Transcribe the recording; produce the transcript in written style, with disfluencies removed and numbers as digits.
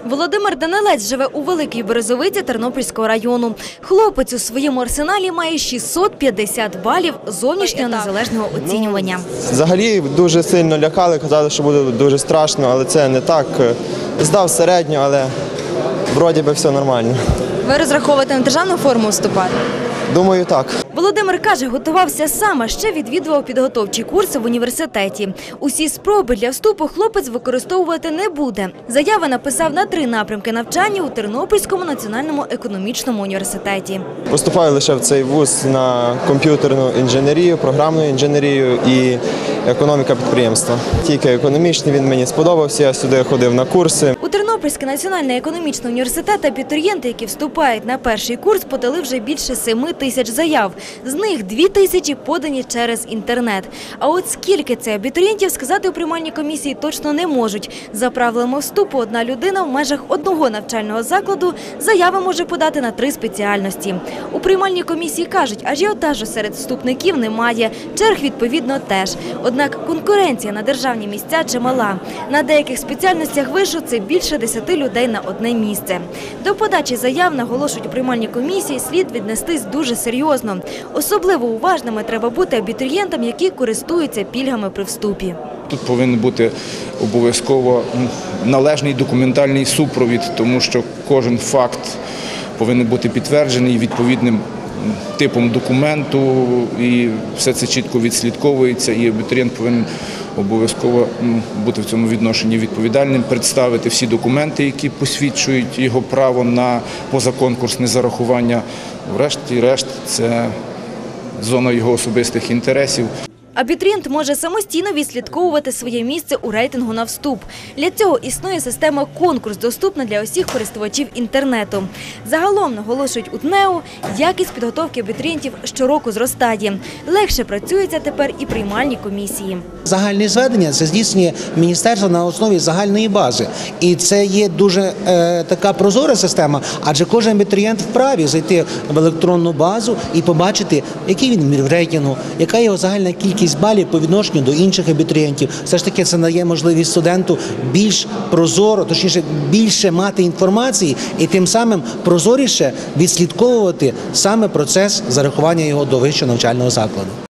Володимир Данилець живе у Великій Березовиці Тернопільського району. Хлопець у своєму арсеналі має 650 балів зовнішнього незалежного оцінювання. Взагалі дуже сильно лякали, казали, що буде дуже страшно, але це не так. Здав середню, але вроді би все нормально. Ви розраховуєте на державну форму вступати? Думаю, так. Володимир каже, готувався сам, а ще відвідував підготовчі курси в університеті. Усі спроби для вступу хлопець використовувати не буде. Заяви написав на 3 напрямки навчання у Тернопільському національному економічному університеті. Поступаю лише в цей вуз на комп'ютерну інженерію, програмну інженерію і економіка підприємства. Тільки економічний він мені сподобався, я сюди ходив на курси. У Тернопільський національний економічний університет абітурієнти, які вступають на перший курс, подали вже більше 7 тисяч заяв. З них 2 тисячі подані через інтернет. А от скільки це абітурієнтів, сказати у приймальній комісії точно не можуть. За правилами вступу, одна людина в межах одного навчального закладу заяви може подати на 3 спеціальності. У приймальній комісії кажуть, ажіотажу серед вступників немає, черг відповідно теж. Однак конкуренція на державні місця чимала. На деяких спеціальностях вишу це більше 10 людей на одне місце. До подачі заяв, наголошують у приймальній комісії, слід віднестись дуже серйозно. Особливо уважними треба бути абітурієнтам, які користуються пільгами при вступі. Тут повинен бути обов'язково належний документальний супровід, тому що кожен факт повинен бути підтверджений відповідним типом документу, і все це чітко відслідковується, і абітурієнт повинен обов'язково бути в цьому відношенні відповідальним, представити всі документи, які посвідчують його право на позаконкурсне зарахування. Врешті-решт, це зона його особистих інтересів. Абітурієнт може самостійно відслідковувати своє місце у рейтингу на вступ. Для цього існує система «Конкурс», доступна для усіх користувачів інтернету. Загалом, наголошують у ТНЕУ, якість підготовки абітурієнтів щороку зростає. Легше працюється тепер і приймальні комісії. Загальні зведення – це здійснює міністерство на основі загальної бази. І це є дуже така прозора система, адже кожен абітурієнт вправі зайти в електронну базу і побачити, який він в рейтингу, яка його загальна кількість балів по відношенню до інших абітурієнтів. Все ж таки це дає можливість студенту більш прозоро, точніше більше мати інформації і тим самим прозоріше відслідковувати саме процес зарахування його до вищого навчального закладу.